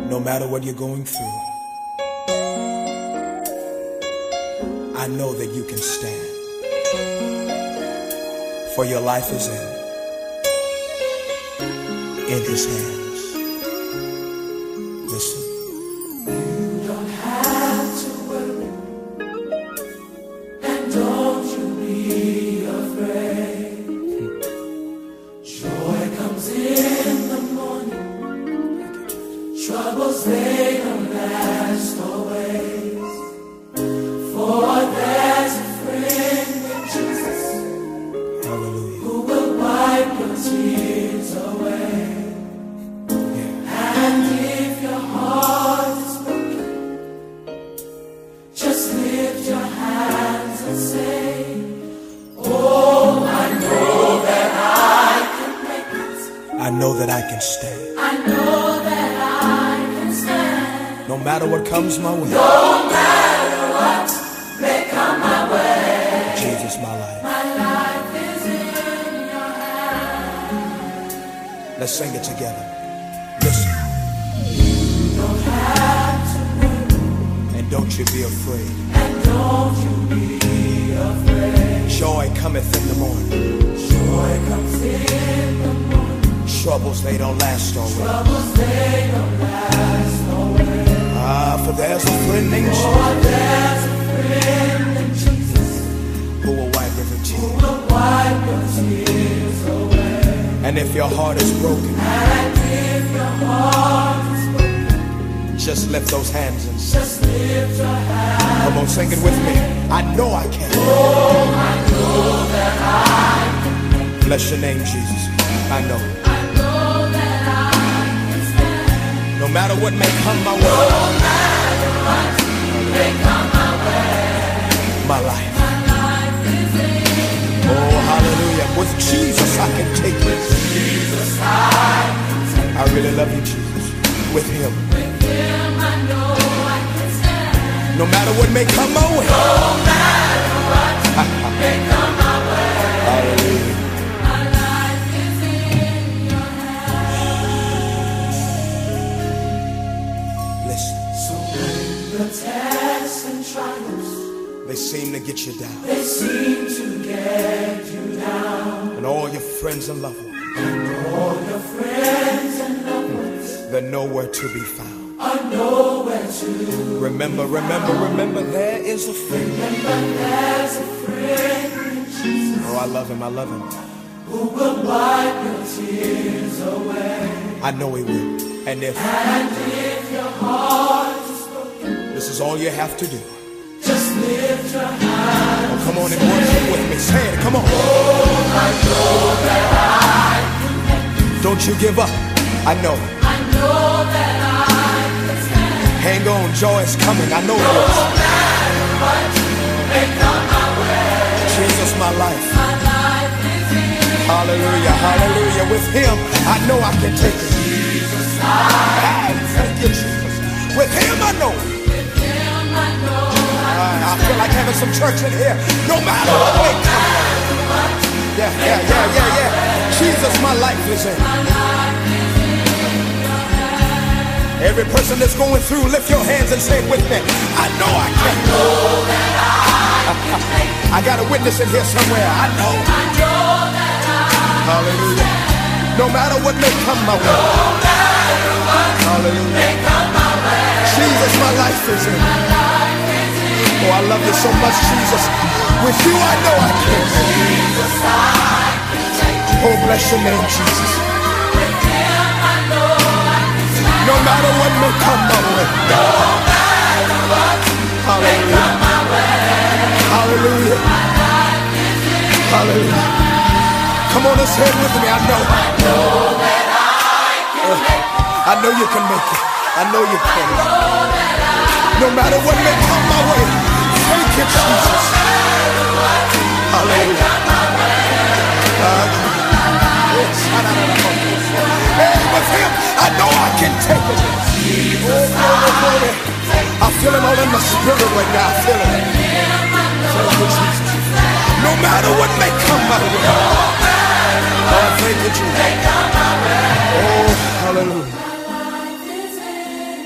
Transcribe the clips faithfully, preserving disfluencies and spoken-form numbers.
No matter what you're going through, I know that you can stand. For your life is in, in His hands. Listen. You don't have to worry, and don't you be afraid. Joy comes in the morning, troubles they don't last always. For there's a friend in Jesus, Hallelujah. who will wipe your tears away. And if your heart is broken, just lift your hands and say, oh, I know that I can make it. I know that I can stand. I know that I can stand. No matter what comes my way. No matter what may come my way. Jesus, my life. My life is in your hands. Let's sing it together. Listen. You don't have to worry, And don't you be afraid. and don't you be afraid. Joy cometh in the morning. Joy comes in the morning. Troubles, they don't last always. Troubles they don't last always. Ah, for there's a friend named For Jesus there's a friend in Jesus who will wipe every who tear. will wipe your tears away. And if your heart is broken, And if your heart is broken, just lift those hands and sing. just lift your hands. Come on, sing it with me. I know I can. Oh, I know that I can. Bless your name, Jesus. I know. I know that I can stand. No matter what may come my way, No matter what may come my way. my life. My life is in Oh, hallelujah. With Jesus, I can take this. Jesus. I can take. I really love you, Jesus. With Him. With Him I know I can stand. No matter what may come my way. No matter what may come my way. Hallelujah. My life is in your hands. Listen. So when the tests and trials, They seem to get you down. they seem to get you down. And all your friends and loved ones, All your friends and loved ones they're nowhere to be found. are nowhere to. Remember, remember, remember, there is a friend. Remember there's a friend in Jesus Oh, I love Him, I love Him. who will wipe your tears away. I know He will. And if And if your heart is broken, this is all you have to do, just lift your hands. oh, come on and worship with me. Say it, come on. Oh, I know that I can make it. Don't you give up. I know. I know that I can stand. Hang on, joy is coming. I know it No is. matter what may come my way. Jesus, my life. My life is in Hallelujah, hallelujah. With Him, I know I can take it. Jesus. I Ah, thank you, Jesus. With Him, I know. With Him I know I Ah, I feel like having some church in here. No matter what may come. Yeah, yeah, yeah, yeah, yeah. Jesus, my life is in. Every person that's going through, lift your hands and say it with me. I know I can. I got a witness in here somewhere. I know. Hallelujah. No matter what may come my way. Hallelujah. Jesus, my life is in. Oh, I love you so much, Jesus. With you, I know I can. Oh, bless your name, Jesus. No matter what may come my way. Hallelujah. Hallelujah. Hallelujah. Come on and say it with me. I know. Uh, I know you can make it. I know you can. No matter what may come my way. Thank you, Jesus. Hallelujah. Uh, Hey, with Him, I know I can take it. Oh, glory, glory. I feel it all in my spirit right now. I feel it. Thank you, Jesus. No matter what may come my way. Oh, thank you, Jesus. Oh, hallelujah.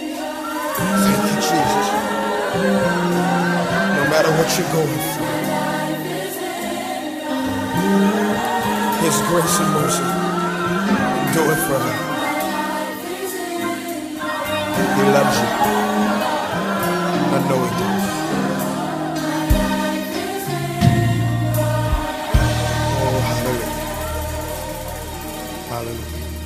what you're going through. His grace and mercy, do it for him. He loves you. I know he does. Oh, hallelujah. Hallelujah.